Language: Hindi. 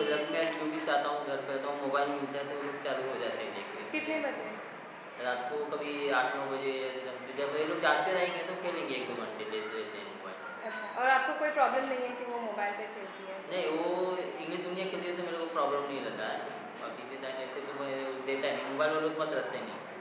जब मैं ड्यूटी से आता हूँ घर पे तो मोबाइल मिलता है तो वो लोग चालू हो जाते हैं देखने। कितने बजे? रात को कभी 8-9 बजे, जब ये लोग जागते रहेंगे तो खेलेंगे 1-2 घंटे लेते रहते हैं मोबाइल। अच्छा, और आपको कोई प्रॉब्लम नहीं है कि वो मोबाइल पे खेलती है? नहीं, वो इंग्लिश दुनिया खेलती है तो मेरे को प्रॉब्लम नहीं रहता है। बाकी के टाइम ऐसे तो मैं देता नहीं, मोबाइल वो लोग मत रखते नहीं।